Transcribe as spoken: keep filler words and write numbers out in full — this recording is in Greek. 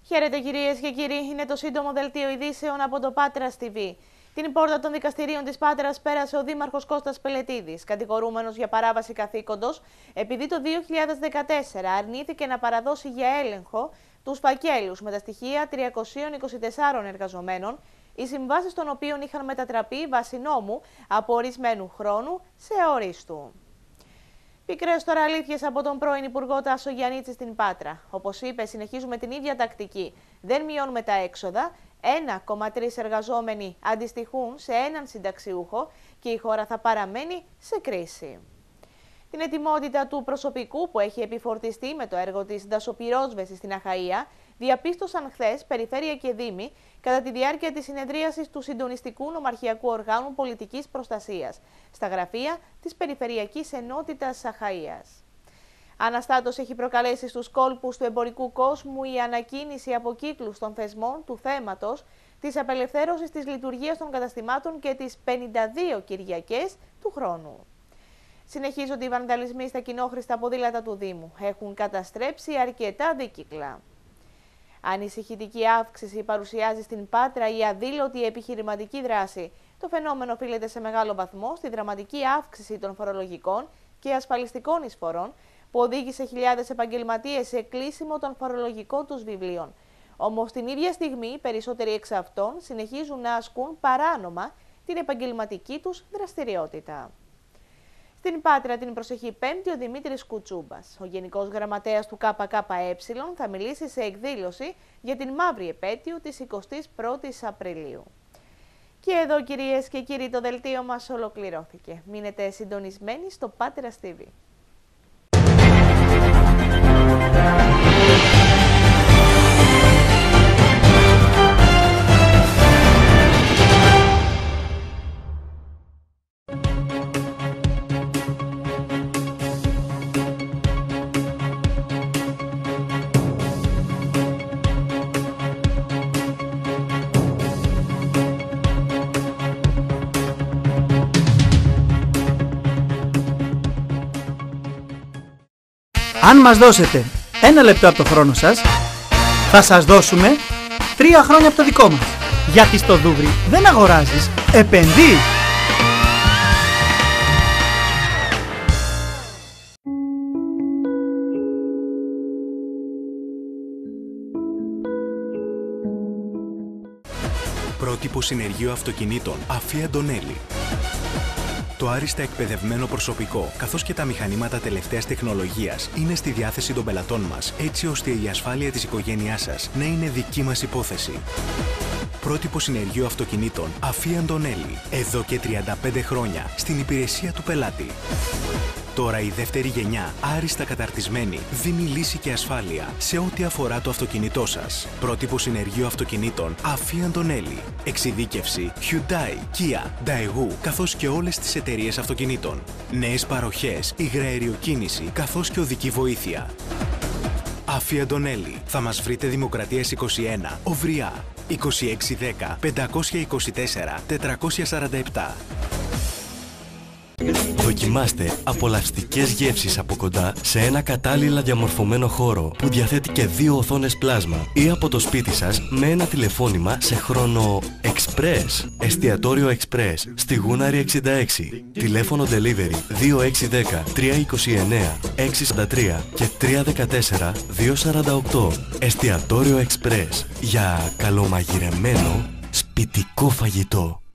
Χαίρετε κυρίες και κύριοι, είναι το σύντομο δελτίο ειδήσεων από το Πάτρας τι βι. Την πόρτα των δικαστηρίων της Πάτρας πέρασε ο Δήμαρχος Κώστας Πελετίδης, κατηγορούμενος για παράβαση καθήκοντος, επειδή το δύο χιλιάδες δεκατέσσερα αρνήθηκε να παραδώσει για έλεγχο τους φακέλους με τα στοιχεία τριακοσίων είκοσι τεσσάρων εργαζομένων, οι συμβάσεις των οποίων είχαν μετατραπεί βάσει νόμου από ορισμένου χρόνου σε αορίστου. Πικρές τώρα αλήθειες από τον πρώην Υπουργό Τάσο Γιαννίτση στην Πάτρα. Όπως είπε, συνεχίζουμε την ίδια τακτική. Δεν μειώνουμε τα έξοδα. ένα κόμμα τρία εργαζόμενοι αντιστοιχούν σε έναν συνταξιούχο και η χώρα θα παραμένει σε κρίση. Την ετοιμότητα του προσωπικού που έχει επιφορτιστεί με το έργο της δασοπυρόσβεσης στην Αχαΐα διαπίστωσαν χθες Περιφέρεια και Δήμοι κατά τη διάρκεια της συνεδρίασης του Συντονιστικού Νομαρχιακού Οργάνου Πολιτικής Προστασίας στα γραφεία της Περιφερειακής Ενότητας Αχαΐας. Αναστάτως έχει προκαλέσει στους κόλπους του εμπορικού κόσμου η ανακοίνηση από κύκλους των θεσμών του θέματος της απελευθέρωσης της λειτουργίας των καταστημάτων και τις πενήντα δύο Κυριακές του χρόνου. Συνεχίζονται οι βανδαλισμοί στα κοινόχρηστα ποδήλατα του Δήμου. Έχουν καταστρέψει αρκετά δίκυκλα. Ανησυχητική αύξηση παρουσιάζει στην Πάτρα η αδήλωτη επιχειρηματική δράση. Το φαινόμενο οφείλεται σε μεγάλο βαθμό στη δραματική αύξηση των φορολογικών και ασφαλιστικών εισφορών που οδήγησε χιλιάδες επαγγελματίες σε κλείσιμο των φορολογικών τους βιβλίων. Όμως την ίδια στιγμή οι περισσότεροι εξ αυτών συνεχίζουν να ασκούν παράνομα την επαγγελματική τους δραστηριότητα. Στην Πάτρα την προσεχή Πέμπτη ο Δημήτρης Κουτσούμπας, ο Γενικός Γραμματέας του ΚΚΕ, θα μιλήσει σε εκδήλωση για την μαύρη επέτειο της εικοστής πρώτης Απριλίου. Και εδώ κυρίες και κύριοι το δελτίο μας ολοκληρώθηκε. Μείνετε συντονισμένοι στο Πάτρας τι βι. Αν μας δώσετε ένα λεπτό από το χρόνο σας, θα σας δώσουμε τρία χρόνια από το δικό μας. Γιατί στο Δούβρι δεν αγοράζεις, επενδύεις. Πρότυπο συνεργείο αυτοκινήτων Αφή Αντωνέλη. Το άριστα εκπαιδευμένο προσωπικό, καθώς και τα μηχανήματα τελευταίας τεχνολογίας είναι στη διάθεση των πελατών μας, έτσι ώστε η ασφάλεια της οικογένειάς σας να είναι δική μας υπόθεση. Πρότυπο συνεργείο αυτοκινήτων Αφή Αντωνέλη. Εδώ και τριάντα πέντε χρόνια στην υπηρεσία του πελάτη. Τώρα η δεύτερη γενιά, άριστα καταρτισμένη, δίνει λύση και ασφάλεια σε ό,τι αφορά το αυτοκίνητό σας. Πρότυπο συνεργείο αυτοκινήτων Αφή Αντωνέλη. Εξειδίκευση Hyundai, Kia, Daewoo, καθώς και όλες τις εταιρείες αυτοκινήτων. Νέες παροχές, υγραεριοκίνηση, καθώς και οδική βοήθεια. Αφή Αντωνέλη. Θα μας βρείτε Δημοκρατίας είκοσι ένα, Οβριά, είκοσι έξι δέκα πεντακόσια είκοσι τέσσερα τετρακόσια σαράντα επτά. Δοκιμάστε απολαυστικές γεύσεις από κοντά σε ένα κατάλληλα διαμορφωμένο χώρο που διαθέτει και δύο οθόνες πλάσμα ή από το σπίτι σας με ένα τηλεφώνημα σε χρόνο Express. Εστιατόριο Express στη Γούναρη εξήντα έξι. Τηλέφωνο delivery δύο έξι ένα μηδέν τρία δύο εννέα έξι σαράντα τρία και τρία ένα τέσσερα δύο σαράντα οκτώ. Εστιατόριο Express για καλομαγειρεμένο σπιτικό φαγητό.